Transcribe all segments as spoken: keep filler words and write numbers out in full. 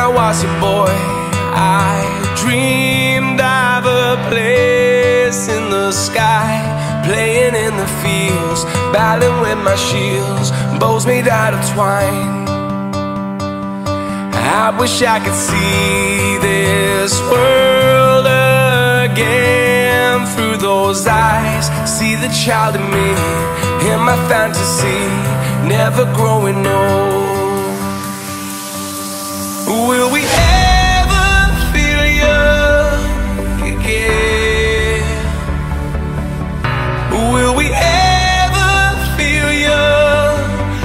I was a boy, I dreamed of a place in the sky, playing in the fields, battling with my shields, bows made out of twine. I wish I could see this world again through those eyes, see the child in me, in my fantasy, never growing old. Will we ever feel young again? Will we ever feel young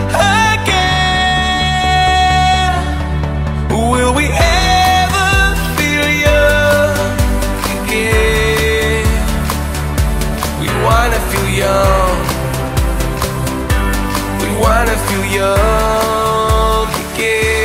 again? Will we ever feel young again? We wanna feel young. We wanna feel young again.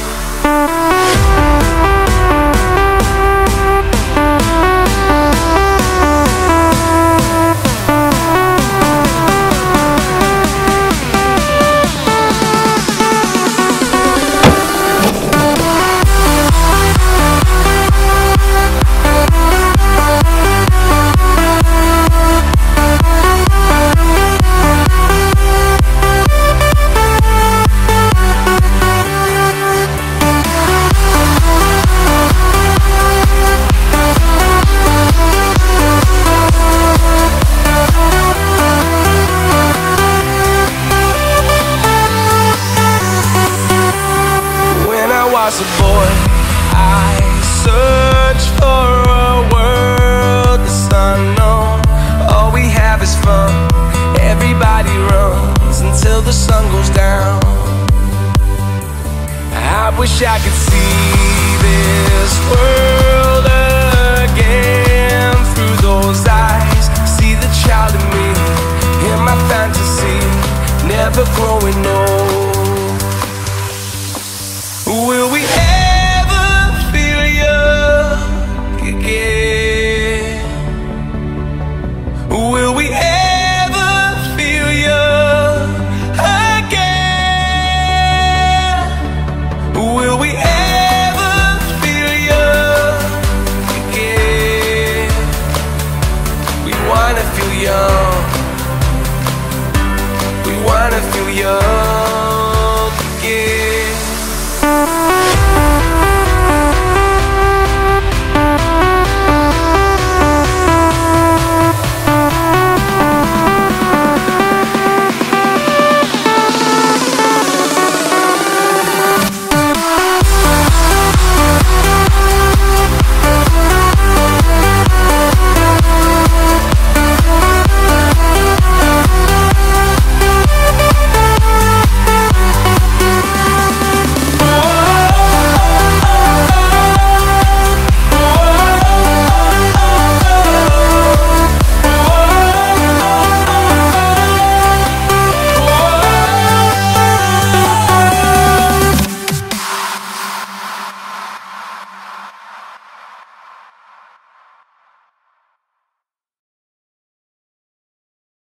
As a boy, I searched for a world that's unknown. All we have is fun. Everybody runs until the sun goes down. I wish I could see this world again through those eyes, see the child in me, in my fantasy, never growing old.